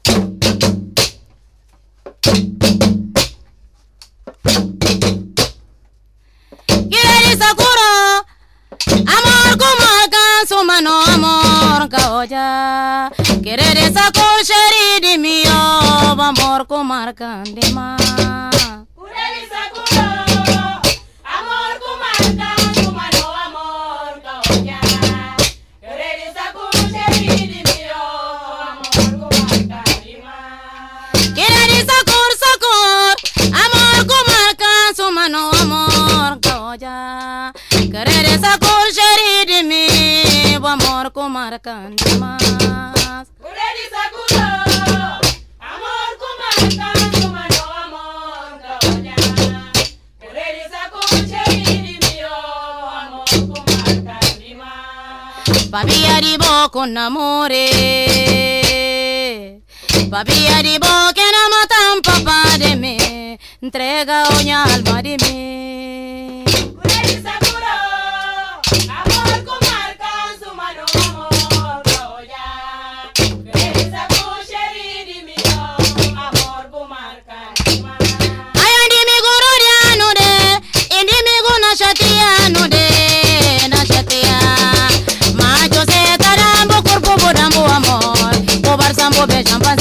Querer sakura, amor como alcanzo mano, amor caoya. Querer esa cocheri de mío, amor como arcande más. Querer sakura, amor como alcanzo mano, amor caoya. Querer esa cocheri de mío, amor como arcande más. Querer esa sakura, amor como alcanzo mano, amor caoya. Querer esa cocheri de mí, amor como arcande más. Querer sakura, amor como alcanzo mano, amor caoya. Querer esa cocheri de mío, amor como arcande más. Papi arribó con amore, papi arribó que no matan papá de mí, entrega oña alma de mí. Querer sakura, amor como alcanzo mano, amor caoya. Querer esa cocheri de mío, amor como arcande más. Ay, andi mi gururiano de, indi mi guna chatiano de, na chatia. Ma yo se tarambo cuerpo bodambo amor, bobar sambo be champan